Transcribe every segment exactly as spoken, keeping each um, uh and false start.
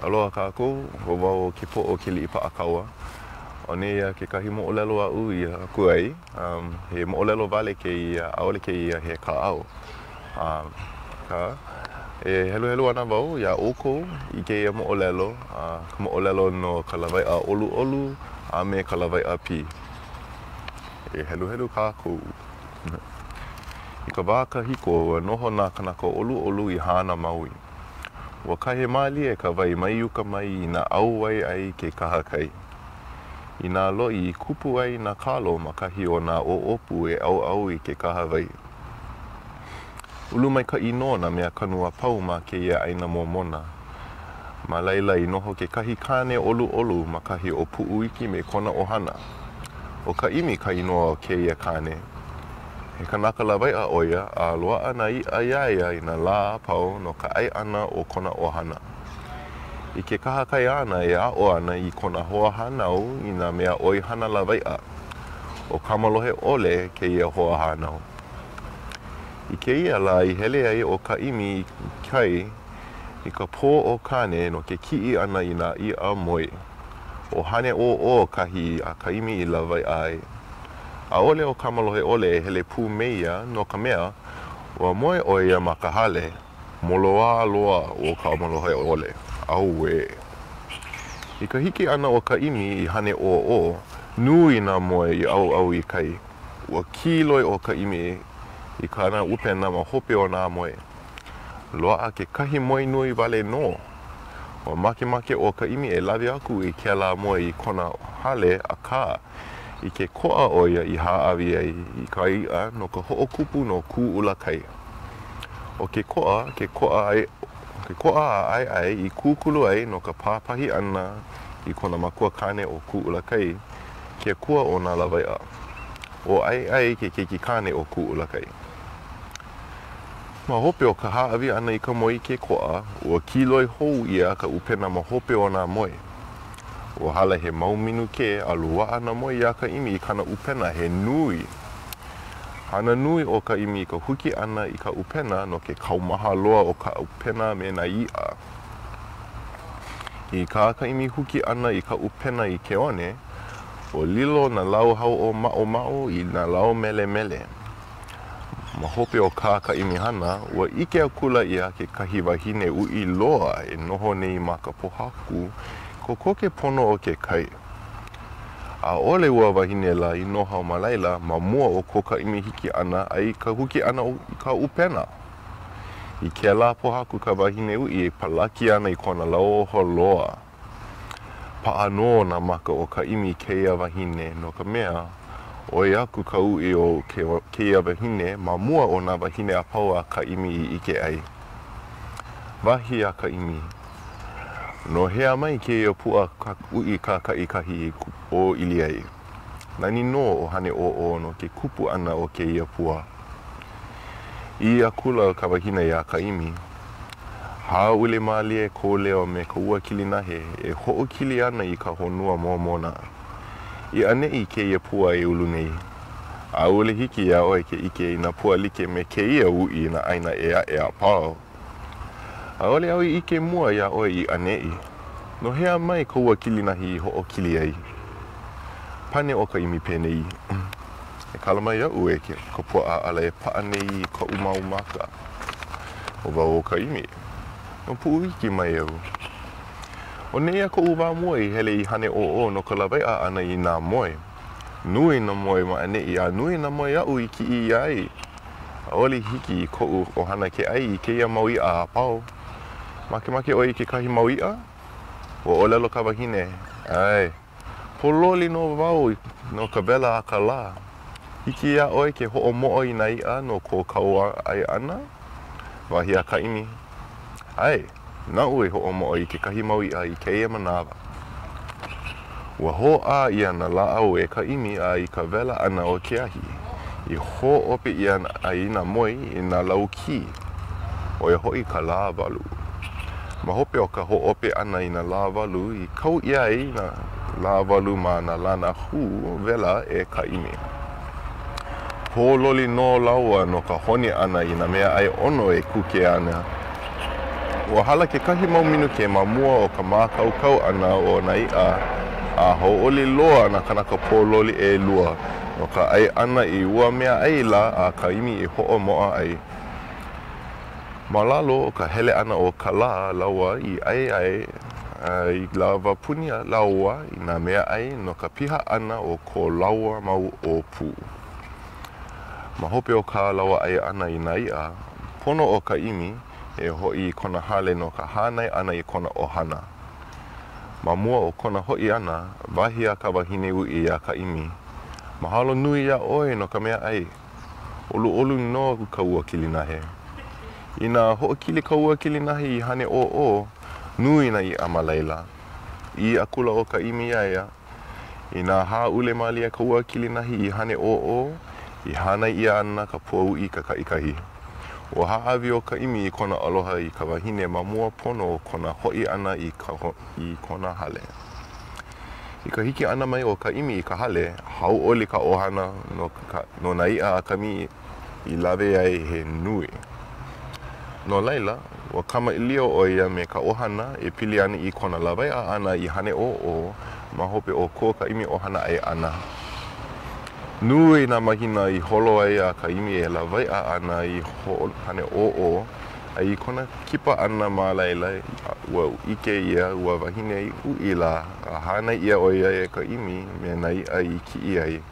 Aloha kākou, ho wau Kepo'o Keli'ipa'akaua. O nei ke kahi mo'olelo a'u ia aku ai. Um, he mo'olelo wale ke ia, aole ke ia he Kā'eo. Um, ka, e helu helu ana wau, ia oko i ke ia mo'olelo. Uh, ka mo'olelo no Ka Lawai'a Olu'olu a me Ka Lawai'a Pī. E helu helu kākou. I ka wā kahiko, noho nā kanaka olu'olu i hana maui. Wa kahe mali e ka wai mai uka mai i nā au ai ai ke kaha kai. I nā loi i kupu ai nā kalo ma kahi o nā o opu e au au i ke kaha wai. Ulu mai ka ino na mea kanua pau ma ke ia aina momona. Ma laila i noho ke kahi kane olu olu ma kahi o pu'uiki me kona ohana. O ka imi ka inoa o ke ia kane. He kanaka lawai'a oia a loa'a na i aiaia i nā lā pau no ka ai ana o kona ohana. I ke kaha kai ana e a'o ana i kona hoa hanau i nā mea oi hana lawai'a. O kamalohe ole ke ia hoa hanau. I ke ia la i hele ai o ka imi kai i ka pō o kane no ke ki'i ana i nā i a moi. O hane o o kahi a ka imi i lawai'a ai. A ole o kamalohe ole hele pū meia no ka mea ua moe oia ma ka hale moloa loa o kamalohe ole. Au e. I ka hiki ana o ka imi i hane o o, nui nā moe i au au i kai. Ua kiloi o ka imi i ka ana upena ma hope o nā moe. Loa'a ke kahi moe nui wale no. Ua make make o ka imi e lawe aku i ke la moe i kona hale a ka. I ke ko'a oia i ha'awi ai i ka ia no ka ho'okupu no ku ula kai. O ke ko'a, ke ko'a ai, ke ko'a ai ai i kūkulu ai no ka pāpahi ana i kona makua kane o ku ula kai, ke kua o nā lawai'a. O ai ai ke keiki kane o ku ula kai. Ma hope o ka ha'awi ana i ka moi ke ko'a, ua kiloi hou ia ka upena ma hope o nā moe. O hala he mauminu ke a lua'a na moe ia ka imi i kana upena he nui. Hana nui o ka imi i ka huki ana i ka upena no ke kaumaha loa o ka upena me na i'a. I ka ka imi huki ana i ka upena i ke one, o lilo na lau hau o ma'o ma'o i na lau mele mele. Ma hope o ka ka imi hana, ua ike akula ia ke kahi wahine ui loa e noho nei ma ka pohaku ko koke pono o ke kai. A ole ua wahine la i noha ma laila ma mua o ko ka imi hiki ana ai ka huki ana o ka upena. I ke la pohaku ka wahine ui e palaki ana i kona lauoho loa. Pa'ano na maka o ka imi keia wahine no ka mea oi aku ka ui o ke, keia wahine ma mua o na wahine a paua ka imi i ike ai. Wahi a ka imi. No hea mai ke ia pua ka ui ka ka i kahi o ili ai. Nani no o hane o o no ke kupu ana o ke ia pua. I a kula ka wahina ia ka imi. Ha ule mali e ko leo me ka ua kilinahe e ho'o kili ana i ka honua momona. I ane i ke ia pua e ulu nei. A ule hiki ia oi ke ike i na pua like me ke ia ui na aina ea ea pao. A ole au i ike mua ia oi i anei. No hea mai ka ua kilinahi i ho'o kili ai. Pane o ka imi penei. E kalamai au e ke ka pua ala e pa'anei ka umaumaka. O wau o ka imi. No pu'uiki mai au. O nei a ka uwa mua i hele i hane o o no ka lawai'a ana i nā moe. Nui na moe ma anei a nui na moe au i ki i ai. A ole hiki i ko'u o hana ke ai i ke ia maui'a a pau. Make make oi ke kahi maui'a? O olelo ka wahine. Ai. Pololi no wau no ka wela a ka lā. Hiki ia oi ke ho'o mo'o i nā i'a no ko kaua ai ana. Wahi a ka imi. Ai. Nā ue ho'o mo'o i ke kahi maui'a i ke ia manawa. Ua ho'a ia na la au e ka imi a i ka wela ana o ke ahi. I ho'ope ia a i nā moi i nā lau ki. O ia ho'i ka lā walu. Ma hope o ka ho'ope ana i nā lā walu i kau ia i nā lā walu ma nā lana hu wela e ka imi. Pololi no laua no ka honi ana i nā mea ai ono e kuke ana Ua hala ke kahi mau minuke ma mua o ka mākaukau ana o nā i'a a hau'oli loa na kanaka pōloli e lua no ka ai ana i ua mea ai la a ka imi i ho'omo'a ai. Ma lalo o ka hele ana o ka lā laua i ai ai uh, i lawa puni a laua i nā mea ai no ka piha ana o ko laua mau o pū. Ma hope o ka Lawai'a ana i nā i'a, pono o ka imi e ho'i i kona hale no ka hānai ana i kona ohana. Ma mua o kona ho'i ana, wahi a ka wahine ui a ka imi. Mahalo nui ia oe no ka mea ai. Olu'olu no ka ua kilinahe. I nā ho'okili ka ua kilinahe i hane o o, nui na i amalaila. I akula o ka imi aia. I nā hā'ule malia ka ua kilinahe i hane o o, i hānai ia ana ka puau i ka kaikahi. Ua ha'awi o ka imi i kona aloha i ka wahine ma mua pono o kona ho'i ana i, ka ho, i kona hale. I ka hiki ana mai o ka imi i ka hale, hau'oli ka ohana no, ka, no nā i'a a ka mi i lawe ai he nui. No laila, ua kamaʻilio o ia me ka ohana e pili ana i kona lawai'a ana i hane o o ma hope o ko ka imi ohana ai ana. Nui nā mahina i holo ai a ka imi e lawai'a ana i ho, hane o o ai kona kipa ana ma laila ua ike ia ua wahine i ui la a hana ia o ia e ka imi me nā i'a i ki'i ai.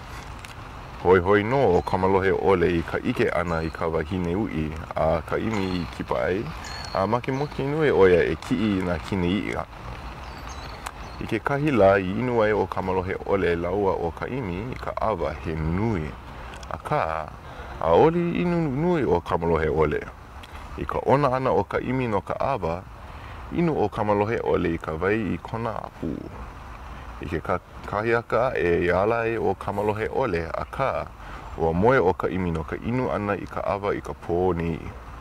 Hoi hoi no o kamalohe ole i ka ike ana i ka wahine ui a ka imi i kipa ai a make moki nui o ia e ki'i nā kine i'a. I ke kahi la i inu ai o kamalohe ole laua o ka imi i ka awa he nui. A ka, a oli inu nui o kamalohe ole. I ka ona ana o ka imi no ka awa, inu o kamalohe ole i ka wai i kona apu. I ke ka, kahi aka e iala e o kamalohe ole a ka, ua moe o ka imi no ka inu ana i ka awa i ka pōni.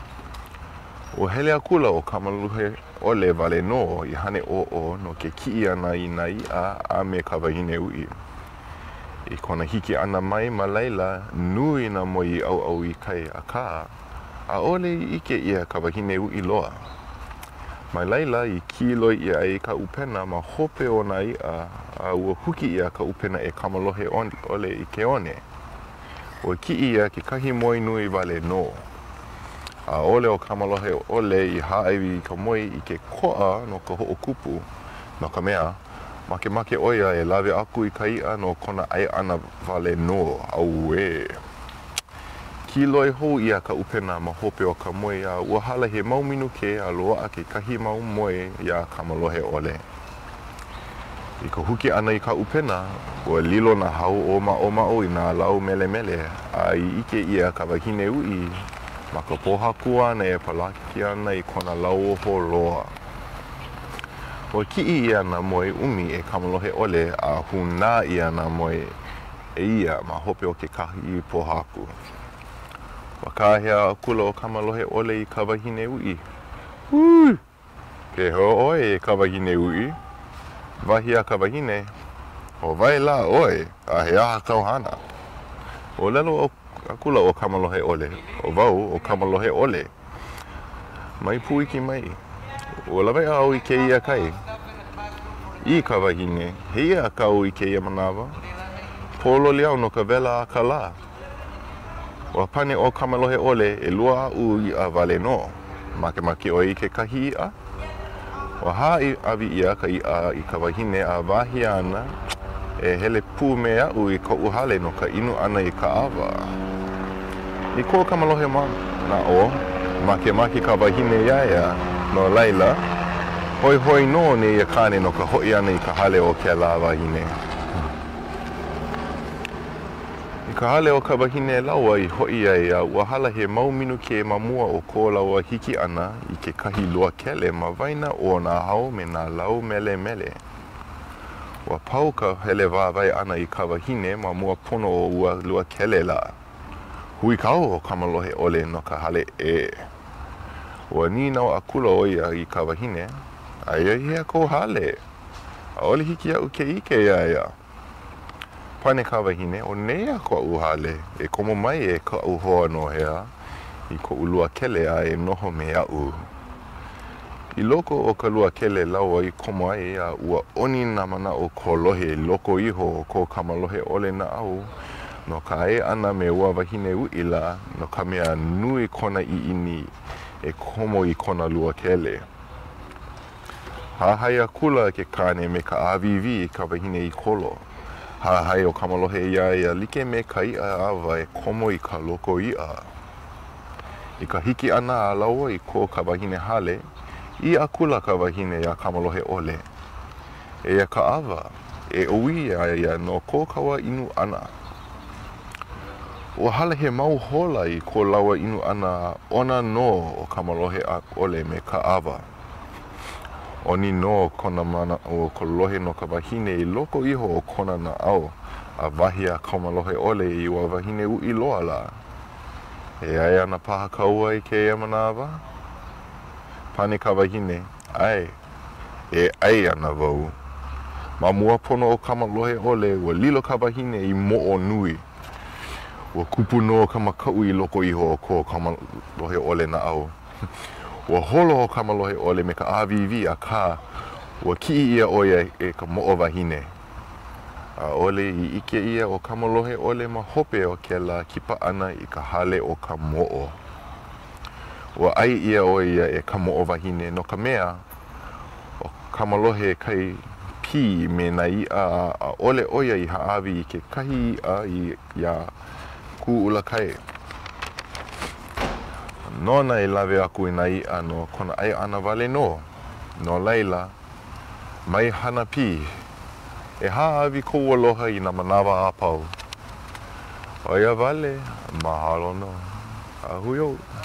O hele akula o kamalohe ole wale no i hane o o no ke ki'i ana i nā i'a a me ka wahine ui. I kona hiki ana mai ma laila nui na mo i au au i kai a ka, a ole i ike ia ka wahine ui loa. Mai laila i kilo ia ai ka upena ma hope o nā i'a a ua huki ia ka upena e kamalohe ole i ke one. O ki'i ia ke kahi moi nui wale no. A ole o kamalohe ole i haʻiwi i ka moi i ke ko'a no ka hoʻokupu no ka mea make make oia e lawe aku i ka i'a no kona ai ana wale no au e. Kiloi hou ia ka upena ma hope o ka moi a ua hala he mau minuke a loa'a ke kahi mau moi ia kamalohe ole. I ka huki ana i ka upena, ua lilo na hau o ma'o ma'o i nā lau mele mele a i ike ia ka wahine ui ma ka pohaku ana e palaki ana i kona lauoho loa. Ua ki'i ia nā moe umi e kamalohe ole a huna ia nā moe e ia ma hope o ke kahi pohaku. Ua kāhea akula o kamalohe ole i ka wahine ui. Ui! Ke ho oe e ka wahine ui. Wahi a ka wahine. O vai la oe a he aha kauhana. O lelo o akula o kamalohe ole, o wau o kamalohe ole. Mai puiki mai. O lawai'a au i ke ia kai. I ka wahine, he ia kau i ke ia manawa. Pōloli au no ka wela a ka lā. O pane o kamalohe ole e lua a'u i a wale no. Make make o i ke kahi i'a. O ha'i awi ia ka i'a i ka wahine a wahi ana e hele pū me a'u i ka uhale no ka inu ana i ka awa. I ko kamalohe ma na o, make make ka wahine iaia no laila, hoi hoi no ne ia kane no ka hoi ana i ka hale o ke la wahine. I ka hale o ka wahine laua i hoi ia ua hala he mau minuke ma mua o ko laua hiki ana i ke kahi lua kele ma waina o nā hau me nā lau mele mele. Ua pau ka hele wāwai ana i ka wahine ma mua pono o ua lua kele la. Hui kau o kamalohe ole no ka hale e. Ua ninau akula o ia i ka wahine, aia hea ko hale. A ole hiki au ke ike ia ia. Pane ka wahine o nea ko au hale, e komo mai e ka au hoa no hea, i ko ulua kele a e noho me au. I loko o ka lua kele laua i komo ai a ua oni na mana o ko lohe loko iho o ko kamalohe ole na au no ka e ana me ua wahine uila no ka mea nui kona I ini e komo I kona lua kele. Hahai a kula ke kane me ka avivi ka wahine I kolo. Hahai o kamalohe ia ia like me ka ia awa e komo I ka loko ia. I ka hiki ana a laua I ko ka wahine hale, I a kula ka wahine ia kamalohe ole. E ia ka awa, e oi ia ia no ko kawa inu ana. Ua hala he mau hola I ko laua inu ana ona no o kamalohe a ole me ka awa. Oni no kona mana o ko lohe no ka wahine I loko iho o kona na au, a wahi a kamalohe ole I ua wahine ui loa la. E ai ana paha kaua I ke ia manawa? Pane ka wahine, ai, e ai ana wau. Ma mua pono o kamalohe ole, ua lilo ka wahine I mo'o nui. Ua kupu no ka makau I loko iho o ko kamalohe ole na au. Ua holo o kamalohe ole me ka avivi a ka, ua ki'i ia oia e ka mo'o wahine. A ole I ike ia o kamalohe ole ma hope o ke la kipa ana I ka hale o ka mo'o. Ua ai ia o ia e ka mo'o wahine no ka mea o kamalohe kai pī me na ia a ole oia I haawi I ke kahi a I ia ku ula kai. Nona e lawe aku I na ia no kona ai ana wale no. No laila, mai hana pī. E haawi kou aloha I na manawa a pau. Oia wale, mahalo no. A hui au.